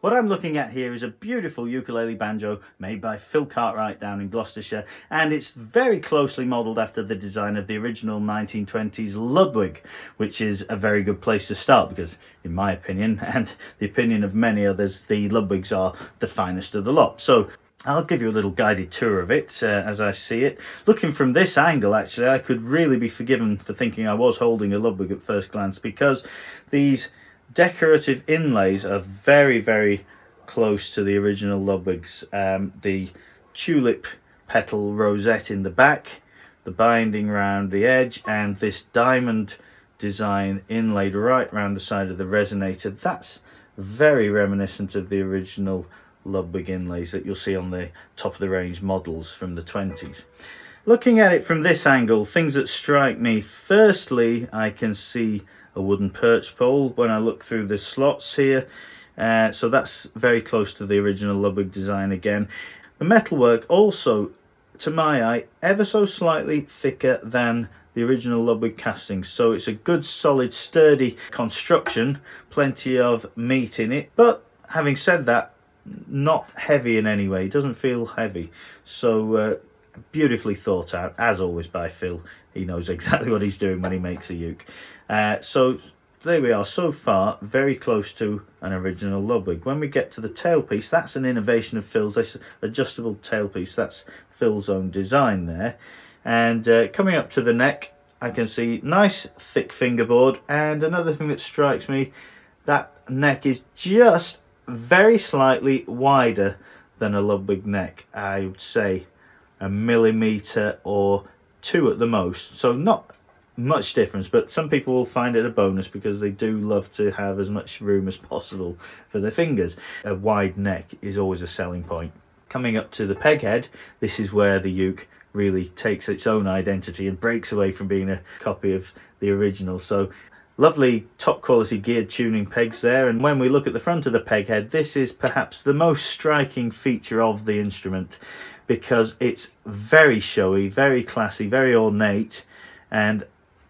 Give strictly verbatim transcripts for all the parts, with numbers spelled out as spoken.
What I'm looking at here is a beautiful ukulele banjo made by Phil Cartwright down in Gloucestershire, and it's very closely modelled after the design of the original nineteen twenties Ludwig, which is a very good place to start because, in my opinion, and the opinion of many others, the Ludwigs are the finest of the lot. So I'll give you a little guided tour of it uh, as I see it. Looking from this angle, actually, I could really be forgiven for thinking I was holding a Ludwig at first glance, because these decorative inlays are very, very close to the original Ludwigs. Um, the tulip petal rosette in the back, the binding round the edge, and this diamond design inlaid right round the side of the resonator. That's very reminiscent of the original Ludwig inlays that you'll see on the top of the range models from the twenties. Looking at it from this angle, things that strike me: firstly, I can see a wooden perch pole when I look through the slots here, uh, so that's very close to the original Ludwig design again. The metalwork also, to my eye, ever so slightly thicker than the original Ludwig castings, so it's a good solid sturdy construction, plenty of meat in it, but having said that, not heavy in any way. It doesn't feel heavy, so uh, beautifully thought out, as always, by Phil. He knows exactly what he's doing when he makes a uke. Uh, so there we are, so far very close to an original Ludwig. When we get to the tailpiece, that's an innovation of Phil's. This adjustable tailpiece, that's Phil's own design there. And uh, coming up to the neck, I can see nice thick fingerboard, and another thing that strikes me, that neck is just very slightly wider than a Ludwig neck. I would say a millimetre or two at the most, so not much difference, but some people will find it a bonus because they do love to have as much room as possible for their fingers. A wide neck is always a selling point. Coming up to the peg head, this is where the uke really takes its own identity and breaks away from being a copy of the original. So lovely top quality geared tuning pegs there, and when we look at the front of the peg head, this is perhaps the most striking feature of the instrument because it's very showy, very classy, very ornate, and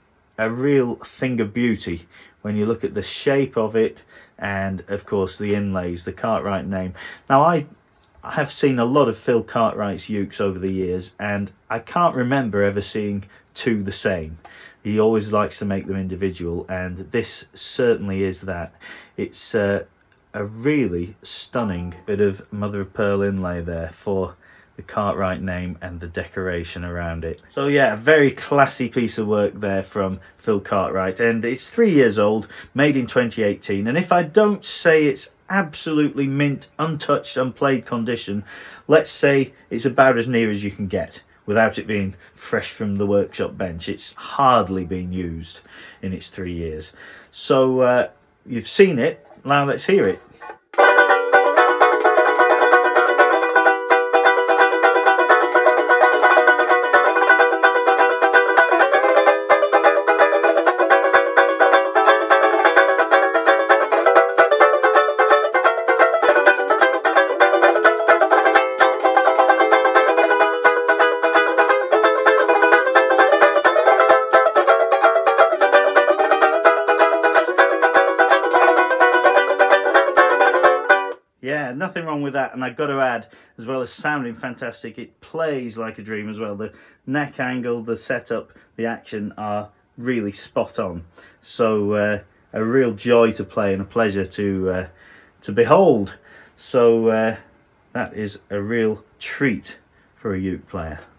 a real thing of beauty when you look at the shape of it, and of course the inlays, the Cartwright name. Now I I have seen a lot of Phil Cartwright's ukes over the years, and I can't remember ever seeing two the same. He always likes to make them individual, and this certainly is that. It's uh, a really stunning bit of mother of pearl inlay there for the Cartwright name and the decoration around it. So yeah, a very classy piece of work there from Phil Cartwright, and it's three years old, made in twenty eighteen, and if I don't say it's absolutely mint, untouched, unplayed condition, let's say it's about as near as you can get without it being fresh from the workshop bench. It's hardly been used in its three years. So uh, you've seen it, now let's hear it. Yeah, nothing wrong with that, and I've got to add, as well as sounding fantastic, it plays like a dream as well. The neck angle, the setup, the action are really spot on. So uh, a real joy to play and a pleasure to uh, to behold. So uh, that is a real treat for a uke player.